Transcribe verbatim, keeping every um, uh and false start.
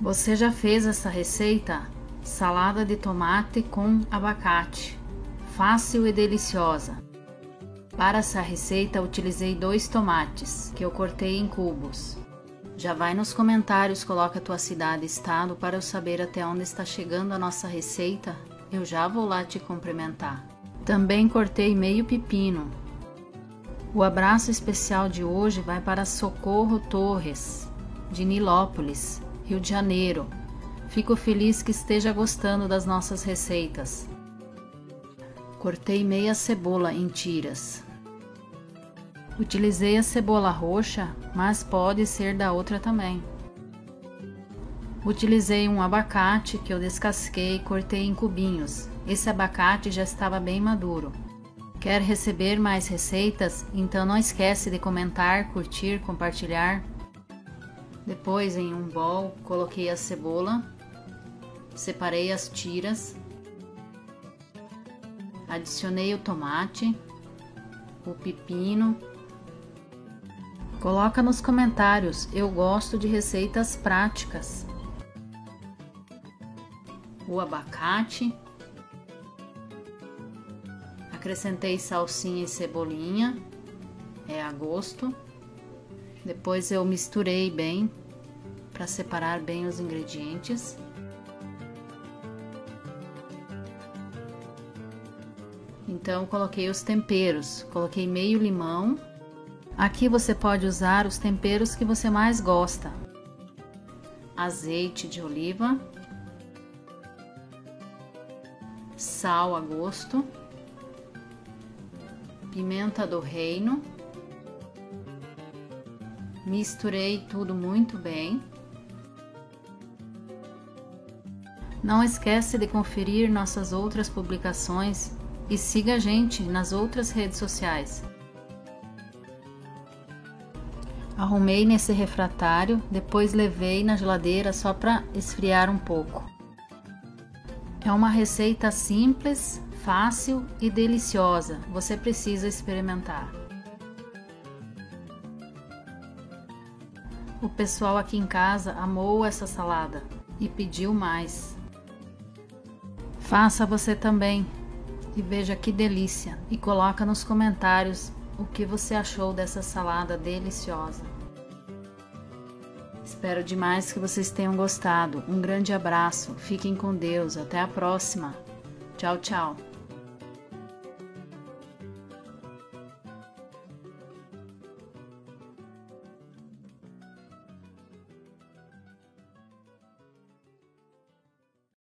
Você já fez essa receita? Salada de tomate com abacate. Fácil e deliciosa. Para essa receita utilizei dois tomates, que eu cortei em cubos. Já vai nos comentários, coloca a tua cidade e estado para eu saber até onde está chegando a nossa receita. Eu já vou lá te cumprimentar. Também cortei meio pepino. O abraço especial de hoje vai para Socorro Torres, de Nilópolis, Rio de Janeiro. Fico feliz que esteja gostando das nossas receitas. Cortei meia cebola em tiras. Utilizei a cebola roxa, mas pode ser da outra também. Utilizei um abacate que eu descasquei e cortei em cubinhos. Esse abacate já estava bem maduro. Quer receber mais receitas? Então não esquece de comentar, curtir, compartilhar. Depois, em um bowl, coloquei a cebola, separei as tiras, adicionei o tomate, o pepino. Coloca nos comentários, eu gosto de receitas práticas. O abacate. Acrescentei salsinha e cebolinha, é a gosto. Depois eu misturei bem, para separar bem os ingredientes. Então coloquei os temperos, coloquei meio limão. Aqui você pode usar os temperos que você mais gosta. Azeite de oliva. Sal a gosto. Pimenta do reino. Misturei tudo muito bem. Não esquece de conferir nossas outras publicações e siga a gente nas outras redes sociais. Arrumei nesse refratário, depois levei na geladeira só para esfriar um pouco. É uma receita simples, fácil e deliciosa. Você precisa experimentar. O pessoal aqui em casa amou essa salada e pediu mais. Faça você também e veja que delícia. E coloca nos comentários o que você achou dessa salada deliciosa. Espero demais que vocês tenham gostado. Um grande abraço. Fiquem com Deus. Até a próxima. Tchau, tchau.